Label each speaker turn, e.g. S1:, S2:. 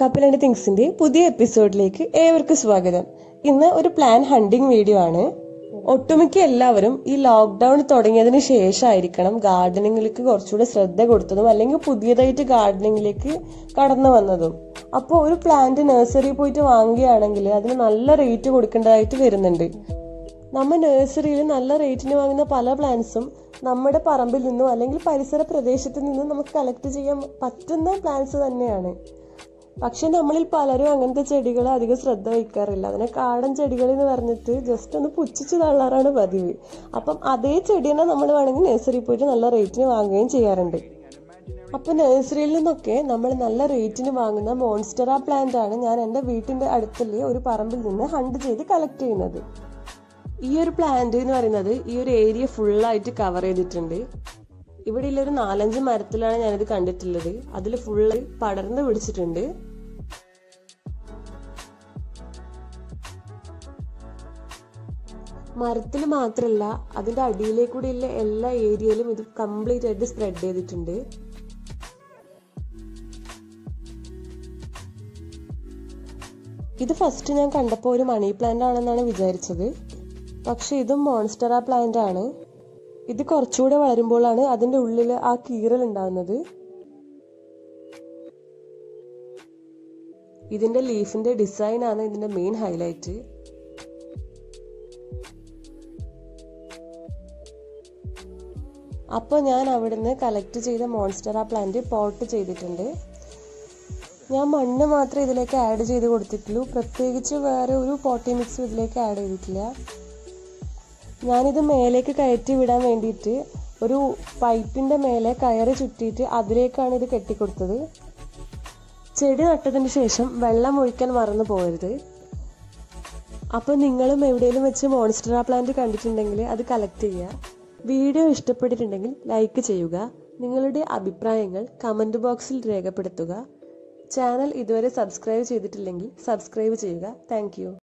S1: Couple and തിങ്സിന്റെ പുതിയ എപ്പിസോഡിലേക്ക് ഏവർക്കും സ്വാഗതം. ഇന്ന് ഒരു പ്ലാൻ ഹണ്ടിങ് വീഡിയോ ആണ്. ഒട്ടുമിക്ക എല്ലാവരും ഈ ലോക്ക്ഡൌൺ തുടങ്ങിയതിന് ശേഷമായിരിക്കണം ഗാർഡനിങ്ങിലേക്ക് കുറച്ചുകൂടെ ശ്രദ്ധ കൊടുത്തതും അല്ലെങ്കിൽ പുതിയതായിട്ട് ഗാർഡനിങ്ങിലേക്ക് കടന്നു വന്നതും. അപ്പോൾ ഒരു പ്ലാന്റ് നഴ്സറി പോയിട്ട് വാങ്ങുകയാണെങ്കിൽ അതിന് നല്ല റേറ്റ് കൊടുക്കേണ്ടതായിട്ട് വരുന്നുണ്ട്. നമ്മൾ നഴ്സറിയിൽ നല്ല റേറ്റിന് വാങ്ങുന്ന പല പ്ലാന്റ്സും നമ്മുടെ പറമ്പിൽ നിന്നും അല്ലെങ്കിൽ പരിസര പ്രദേശത്ത് നിന്നും നമുക്ക് കളക്ട് ചെയ്യാൻ പറ്റുന്ന പ്ലാന്റ്സ് തന്നെയാണ്. പക്ഷെ നമ്മളിൽ പലരും അങ്ങനത്തെ ചെടികൾ അധികം ശ്രദ്ധ വയ്ക്കാറില്ല. അതിനെ കാടൻ ചെടികൾ എന്ന് പറഞ്ഞിട്ട് ജസ്റ്റ് ഒന്ന് പുച്ഛിച്ച് തള്ളാറാണ് പതിവ്. അപ്പം അതേ ചെടിനെ നമ്മൾ വേണമെങ്കിൽ നഴ്സറിയിൽ പോയിട്ട് നല്ല റേറ്റിന് വാങ്ങുകയും ചെയ്യാറുണ്ട്. അപ്പം നഴ്സറിയിൽ നിന്നൊക്കെ നമ്മൾ നല്ല റേറ്റിന് വാങ്ങുന്ന മോൺസ്റ്ററ പ്ലാന്റ് ആണ് ഞാൻ എൻ്റെ വീട്ടിൻ്റെ അടുത്തുള്ള ഒരു പറമ്പിൽ നിന്ന് ഹണ്ട് ചെയ്ത് കളക്ട് ചെയ്യുന്നത്. ഈ ഒരു പ്ലാന്റ് എന്ന് പറയുന്നത് ഈ ഒരു ഏരിയ ഫുള്ളായിട്ട് കവർ ചെയ്തിട്ടുണ്ട്. ഇവിടെ ഉള്ളൊരു 4-5 മരത്തിലാണ് ഞാനിത് കണ്ടിട്ടുള്ളത്. അതിൽ ഫുള്ള് പടർന്ന് പിടിച്ചിട്ടുണ്ട്. മരത്തിൽ മാത്രമല്ല അതിന്റെ അടിയിലേക്കൂടെയുള്ള എല്ലാ ഏരിയയിലും ഇത് കംപ്ലീറ്റ് ആയിട്ട് സ്പ്രെഡ് ചെയ്തിട്ടുണ്ട്. ഇത് ഫസ്റ്റ് ഞാൻ കണ്ടപ്പോൾ ഒരു മണി പ്ലാന്റ് ആണെന്നാണ് വിചാരിച്ചത്. പക്ഷെ ഇതും മോൺസ്റ്ററ പ്ലാന്റ് ആണ്. ഇത് കുറച്ചുകൂടെ വളരുമ്പോഴാണ് അതിന്റെ ഉള്ളിൽ ആ കീറൽ ഉണ്ടാകുന്നത്. ഇതിന്റെ ലീഫിന്റെ ഡിസൈൻ ആണ് ഇതിന്റെ മെയിൻ ഹൈലൈറ്റ്. അപ്പോൾ ഞാൻ അവിടുന്ന് കളക്ട് ചെയ്ത മോൺസ്റ്ററ പ്ലാന്റ് പോട്ട് ചെയ്തിട്ടുണ്ട്. ഞാൻ മണ്ണ് മാത്രമേ ഇതിലേക്ക് ആഡ് ചെയ്ത് കൊടുത്തിട്ടുള്ളൂ. പ്രത്യേകിച്ച് വേറെ ഒരു പോട്ടി മിക്സും ഇതിലേക്ക് ആഡ് ചെയ്തിട്ടില്ല. ഞാനിത് മേലേക്ക് കയറ്റി വിടാൻ വേണ്ടിയിട്ട് ഒരു പൈപ്പിൻ്റെ മേലെ കയറ് ചുറ്റിയിട്ട് അതിലേക്കാണ് ഇത് കെട്ടിക്കൊടുത്തത്. ചെടി നട്ടതിന് ശേഷം വെള്ളം ഒഴിക്കാൻ മറന്നു പോകരുത്. അപ്പോൾ നിങ്ങളും എവിടെയെങ്കിലും വെച്ച് മോൺസ്റ്ററ പ്ലാന്റ് കണ്ടിട്ടുണ്ടെങ്കിൽ അത് കളക്ട് ചെയ്യുക. വീഡിയോ ഇഷ്ടപ്പെട്ടിട്ടുണ്ടെങ്കിൽ ലൈക്ക് ചെയ്യുക. നിങ്ങളുടെ അഭിപ്രായങ്ങൾ കമൻറ്റ് ബോക്സിൽ രേഖപ്പെടുത്തുക. ചാനൽ ഇതുവരെ സബ്സ്ക്രൈബ് ചെയ്തിട്ടില്ലെങ്കിൽ സബ്സ്ക്രൈബ് ചെയ്യുക. താങ്ക്